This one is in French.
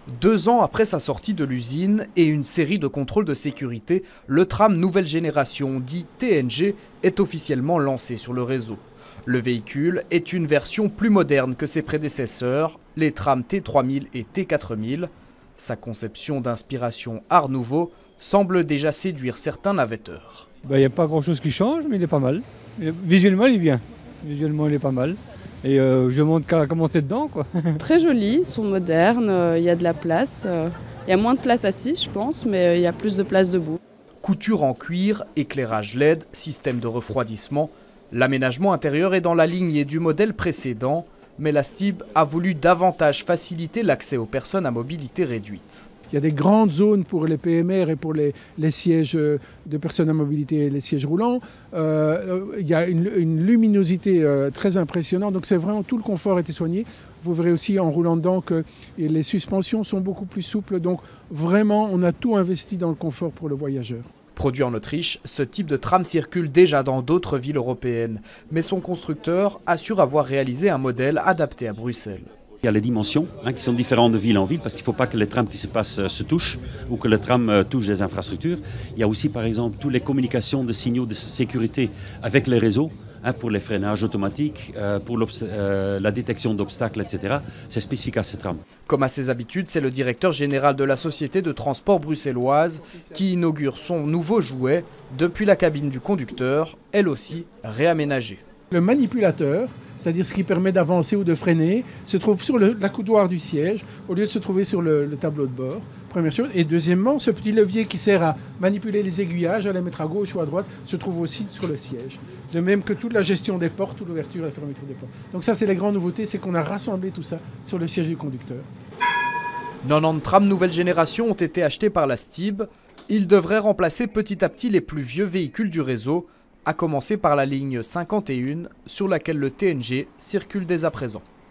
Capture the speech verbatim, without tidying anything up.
Deux ans après sa sortie de l'usine et une série de contrôles de sécurité, le tram nouvelle génération, dit T N G, est officiellement lancé sur le réseau. Le véhicule est une version plus moderne que ses prédécesseurs, les trams T trois mille et T quatre mille. Sa conception d'inspiration Art Nouveau semble déjà séduire certains navetteurs. Il n'y a pas grand chose qui change, mais il est pas mal. Visuellement, il est bien. Visuellement, il est pas mal. Et euh, je montre qu'à monter dedans, quoi. Très jolis, ils sont modernes, il y a de la place. Il y a moins de place assise, je pense, mais il y a plus de place debout. Couture en cuir, éclairage L E D, système de refroidissement. L'aménagement intérieur est dans la lignée du modèle précédent, mais la Stib a voulu davantage faciliter l'accès aux personnes à mobilité réduite. Il y a des grandes zones pour les P M R et pour les, les sièges de personnes à mobilité, les sièges roulants. Euh, il y a une, une luminosité euh, très impressionnante, donc c'est vraiment tout le confort a été soigné. Vous verrez aussi en roulant dedans que les suspensions sont beaucoup plus souples, donc vraiment on a tout investi dans le confort pour le voyageur. Produit en Autriche, ce type de tram circule déjà dans d'autres villes européennes, mais son constructeur assure avoir réalisé un modèle adapté à Bruxelles. Il y a les dimensions hein, qui sont différentes de ville en ville parce qu'il ne faut pas que les trams qui se passent euh, se touchent ou que le tram euh, touche des infrastructures. Il y a aussi par exemple toutes les communications de signaux de sécurité avec les réseaux hein, pour les freinages automatiques, euh, pour euh, la détection d'obstacles, et cetera. C'est spécifique à ces trams. Comme à ses habitudes, c'est le directeur général de la société de transport bruxelloise qui inaugure son nouveau jouet depuis la cabine du conducteur, elle aussi réaménagée. Le manipulateur, c'est-à-dire ce qui permet d'avancer ou de freiner, se trouve sur le, la coudoir du siège au lieu de se trouver sur le, le tableau de bord, première chose. Et deuxièmement, ce petit levier qui sert à manipuler les aiguillages, à les mettre à gauche ou à droite, se trouve aussi sur le siège. De même que toute la gestion des portes, toute l'ouverture et la fermeture des portes. Donc ça, c'est les grandes nouveautés, c'est qu'on a rassemblé tout ça sur le siège du conducteur. quatre-vingt-dix trams nouvelle génération ont été achetés par la Stib. Ils devraient remplacer petit à petit les plus vieux véhicules du réseau, à commencer par la ligne cinquante et un sur laquelle le T N G circule dès à présent.